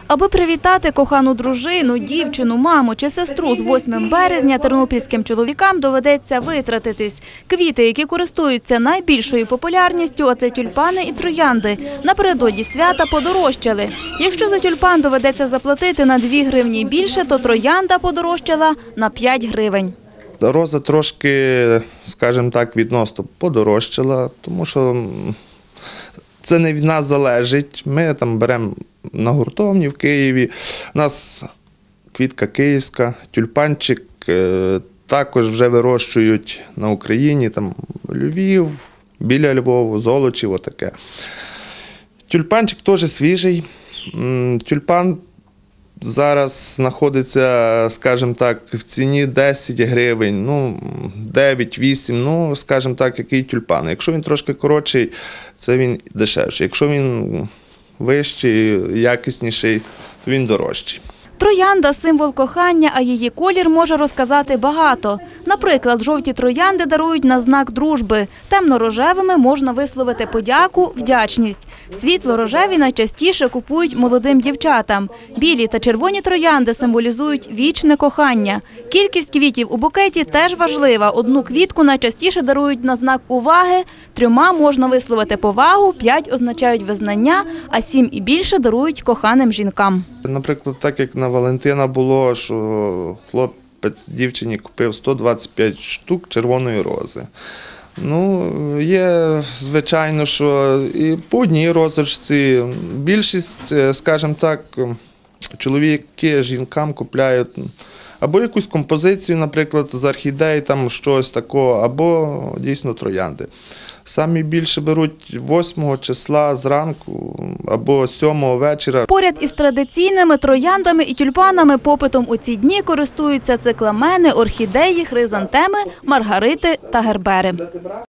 Аби привітати кохану дружину, дівчину, маму чи сестру з 8 березня тернопільським чоловікам доведеться витратитись. Квіти, які користуються найбільшою популярністю, а це тюльпани і троянди, напередодні свята подорожчали. Якщо за тюльпан доведеться заплатити на 2 гривні більше, то троянда подорожчала на 5 гривень. Роза трошки, скажімо так, відносно подорожчала, тому що це не від нас залежить. Ми там беремо на гуртовні в Києві. У нас квітка київська, тюльпанчик також вже вирощують на Україні, там Львів, біля Львова, Золочів, отаке. Тюльпанчик теж свіжий. Тюльпан зараз знаходиться, скажімо так, в ціні 10 гривень, 9-8, скажімо так, який тюльпан. Якщо він трошки коротший, це він дешевший. Якщо він вищий, якісніший, то він дорожчий. Троянда – символ кохання, а її колір може розказати багато. Наприклад, жовті троянди дарують на знак дружби. Темно-рожевими можна висловити подяку, вдячність. Світло-рожеві найчастіше купують молодим дівчатам. Білі та червоні троянди символізують вічне кохання. Кількість квітів у букеті теж важлива. 1 квітку найчастіше дарують на знак уваги, 3 можна висловити повагу, 5 означають визнання, а 7 і більше дарують коханим жінкам. Наприклад, так як на Валентина було, що хлопець дівчині купив 125 штук червоної рози. Є, звичайно, що і по одній розочці. Більшість, скажімо так, чоловіки жінкам купляють або якусь композицію, наприклад, з орхідей, там щось такого, або дійсно троянди. Самі більше беруть 8 числа зранку або 7 вечора. Поряд із традиційними трояндами і тюльпанами попитом у ці дні користуються цикламени, орхідеї, хризантеми, маргарити та гербери.